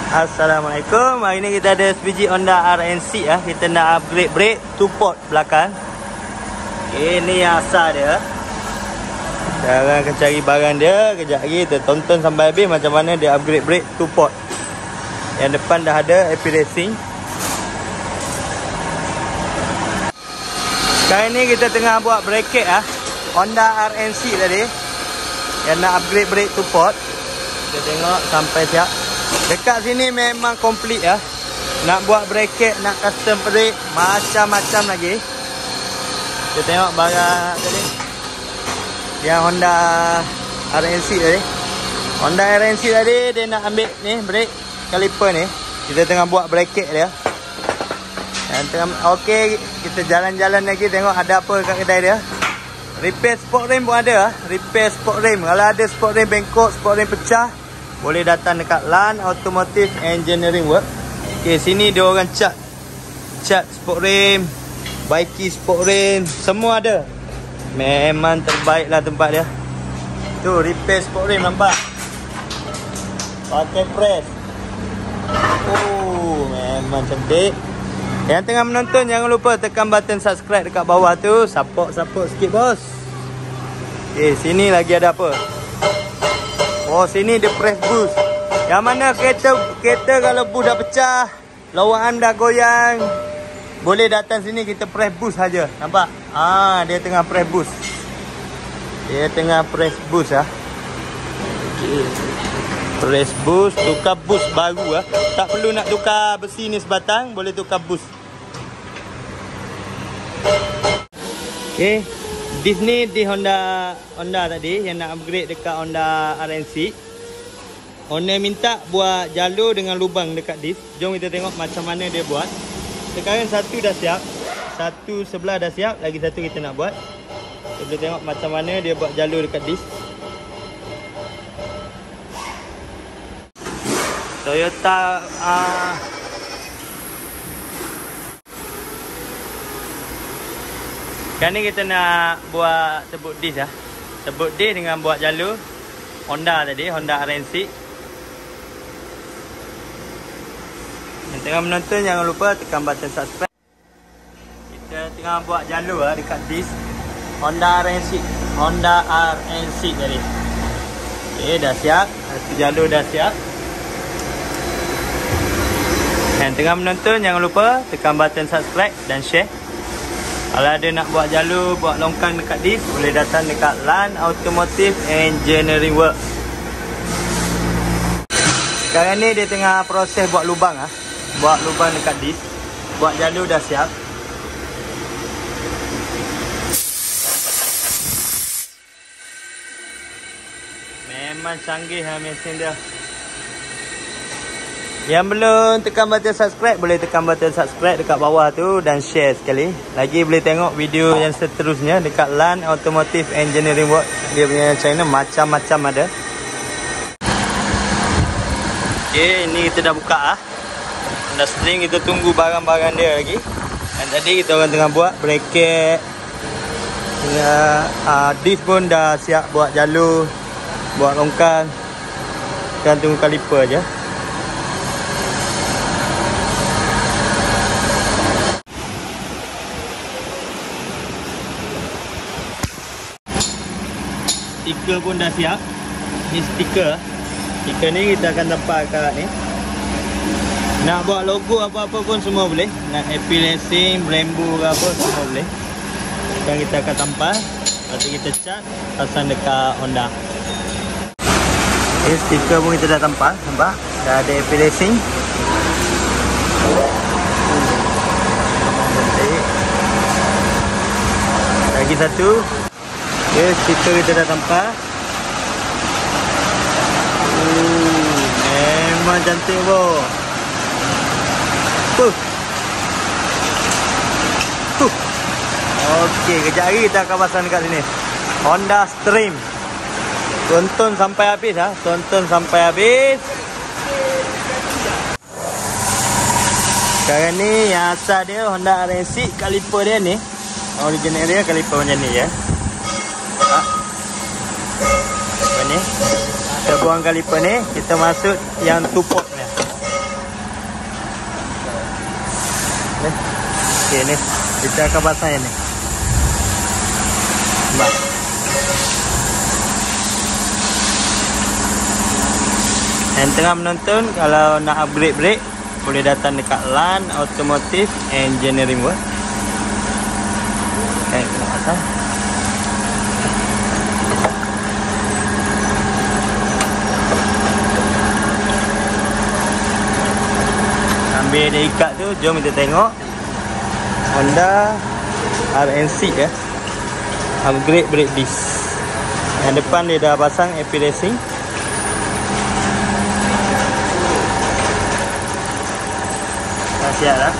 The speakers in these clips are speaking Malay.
Assalamualaikum. Hari ni kita ada sebiji Honda RNC ya. Kita nak upgrade brake 2 port belakang. Ini asal dia. Sekarang akan cari barang dia. Kejap lagi kita tonton sampai habis macam mana dia upgrade brake 2 port. Yang depan dah ada AP Racing. Sekarang ni kita tengah buat bracket ah, Honda RNC tadi. Yang nak upgrade brake 2 port. Kita tengok sampai siap. Dekat sini memang komplit ya. Nak buat bracket, nak custom brake, macam-macam lagi. Kita tengok barang tadi. Yang Honda RNC tadi. Honda RNC tadi dia nak ambil ni brake caliper ni. Kita tengah buat bracket dia. Dan tengah okey, kita jalan-jalan lagi tengok ada apa kat kedai dia. Repair sport rim pun ada. Repair sport rim. Kalau ada sport rim bengkok, sport rim pecah, boleh datang dekat LAN Automotive Engineering Work. Okey, sini dia orang cat sport rim, baiki sport rim, semua ada. Memang terbaik lah tempat dia. Tu repair sport rim nampak. Pakai press. Oh, memang cantik. Yang tengah menonton jangan lupa tekan button subscribe dekat bawah tu. Support sikit bos. Okay, sini lagi ada apa? Oh, sini dia press boost. Yang mana kereta kalau boost dah pecah, lower arm dah goyang, boleh datang sini kita press boost saja. Nampak? Dia tengah press boost. Dia tengah press boost ah. Okay. Press boost, tukar boost baru ah. Tak perlu nak tukar besi ni sebatang, boleh tukar boost. Okay, disc ni di Honda tadi yang nak upgrade dekat Honda RNC. Owner minta buat jalur dengan lubang dekat disc. Jom kita tengok macam mana dia buat. Sekarang satu dah siap, satu sebelah dah siap, lagi satu kita nak buat. Kita tengok macam mana dia buat jalur dekat disc. Toyota Sekarang ni kita nak buat tebuk disc lah. Tebuk disc dengan buat jalur Honda tadi, Honda RNC. Yang tengah menonton jangan lupa tekan button subscribe. Kita tengah buat jalur lah dekat disc Honda RNC tadi. Okay, dah siap. Satu jalur dah siap. Yang tengah menonton jangan lupa tekan button subscribe dan share. Kalau ada nak buat jalur, buat longkang dekat disc, boleh datang dekat LAN Automotive Engineering Work. Sekarang ni dia tengah proses buat lubang ah. Buat lubang dekat disc. Buat jalur dah siap. Memang canggih lah mesin dia. Yang belum tekan button subscribe, boleh tekan button subscribe dekat bawah tu dan share sekali. Lagi boleh tengok video yang seterusnya dekat LAN Automotive Engineering Work. Dia punya channel macam-macam ada. Okay, ni kita dah buka ah. Dah string, kita tunggu barang-barang dia lagi. Dan tadi kita orang tengah buat bracket. Disc pun dah siap buat jalur, buat longkang. Sekarang tunggu kaliper je. Stiker pun dah siap. Ni stiker. Stiker ni kita akan tempel kat ni. Nak buat logo apa-apa pun semua boleh. Nak AP Racing, Brembo ke apa semua boleh. Sekarang kita akan tampal. Lepas tu kita cat, pasang dekat Honda. Okay, stiker pun kita dah tampal. Nampak? Dah ada AP Racing. Lagi satu. Okay, stiker kita dah tampal. Memang cantik boh. Okey, kejap lagi kita akan pasang dekat sini. Honda Stream. Tonton sampai habis ah. Tonton sampai habis. Sekarang ni yang asal dia Honda RNC, kaliper dia ni. Original dia kaliper macam ni ya. Ni kita buang kaliper ni, kita masuk yang 2 port ni. Okey ni. Kita akan pasang yang ni. Nampak. Yang tengah menonton, kalau nak upgrade brake, boleh datang dekat LAN Automotive Engineering World. Okay, kita pasang. Ambil dia ikat tu, jom kita tengok Honda RNC ya. Upgrade brake disc. Yang depan dia dah pasang AP Racing. Dah siap dah.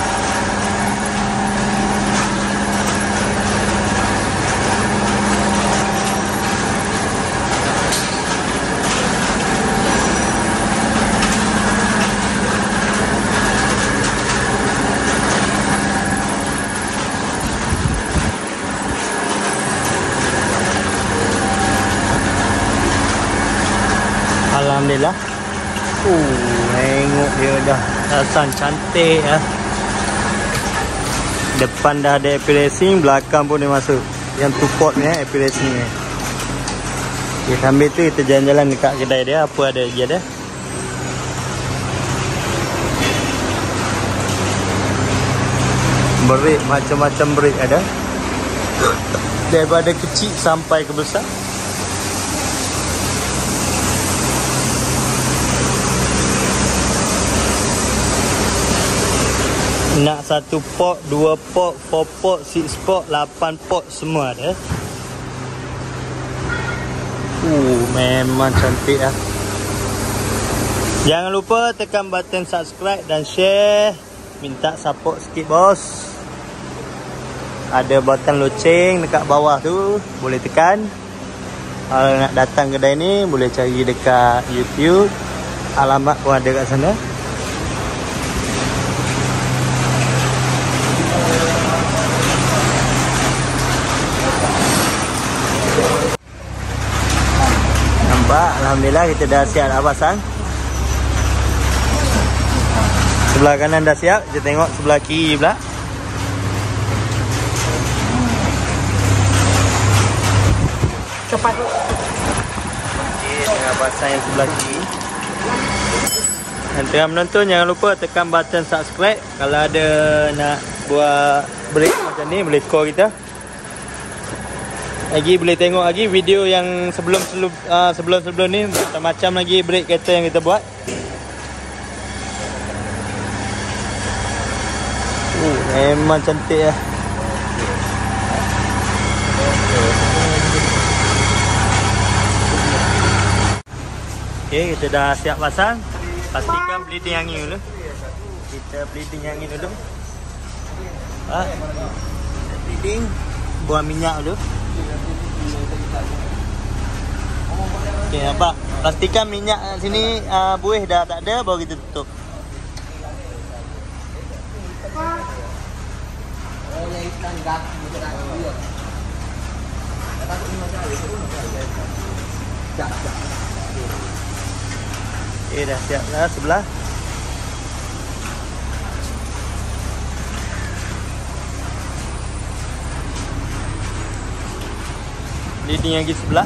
Alhamdulillah. Tengok dia dah pasang cantik ya. Depan dah ada AP Racing, belakang pun dia masuk. Yang tu port ni AP Racing ni. Okay, sambil tu kita jalan-jalan dekat kedai dia, apa ada je ada. Brake macam-macam brake ada. Daripada kecil sampai ke besar. Nak 1 port, 2 port, 4 port, 6 port, 8 port semua ada. Memang cantik lah. Jangan lupa tekan button subscribe dan share. Minta support sikit bos. Ada button loceng dekat bawah tu, boleh tekan. Kalau nak datang kedai ni, boleh cari dekat YouTube. Alamat pun ada kat sana. Alhamdulillah kita dah siap dah pasang. Sebelah kanan dah siap. Kita tengok sebelah kiri pula. Cepat. Okey, tengah pasang yang sebelah kiri. Dan tengah menonton, jangan lupa tekan button subscribe. Kalau ada nak buat break macam ni, boleh call kita. Lagi boleh tengok lagi video yang sebelum ni, macam-macam lagi brake kereta yang kita buat. Memang cantik lah. Okay, kita dah siap pasang. Pastikan bleeding angin dulu. Kita bleeding angin dulu. Bleeding, buang minyak dulu. Okay, nampak? Pastikan minyak sini buih dah tak ada, baru kita tutup. Okay, dah siap dah sebelah. Leading lagi sebelah.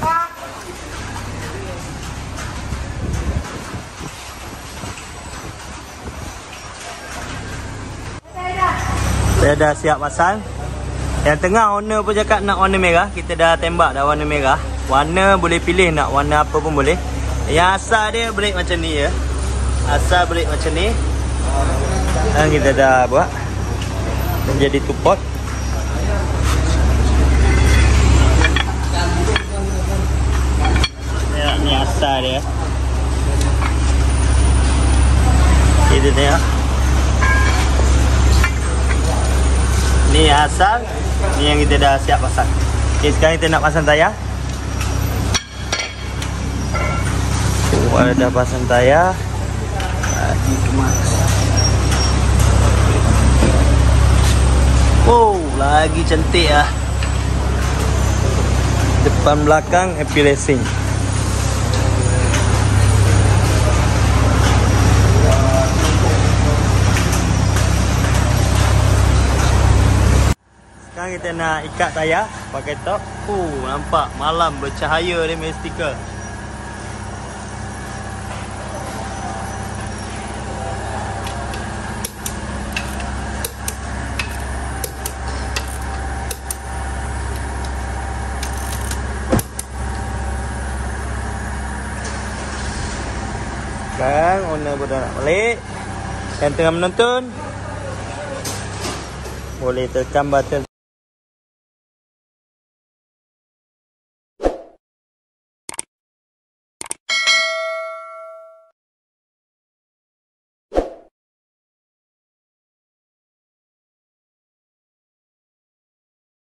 Saya dah siap pasang. Yang tengah owner pun cakap nak warna merah. Kita dah tembak dah warna merah. Warna boleh pilih, nak warna apa pun boleh. Yang asal dia brake macam ni ya. Asal brake macam ni. Dan kita dah buat menjadi 2 port. Ya, ni asal dia. Kita tengok. Ni asal, ni yang kita dah siap pasang. Okay, sekarang kita nak pasang tayar. Ada dah pasang tayar. Lagi kemas. Lagi cantik lah. Depan belakang AP Racing. kita nak ikat tayar pakai top. Nampak malam bercahaya dia punya stiker. Sekarang owner pun dah nak balik. Yang tengah menonton boleh tekan button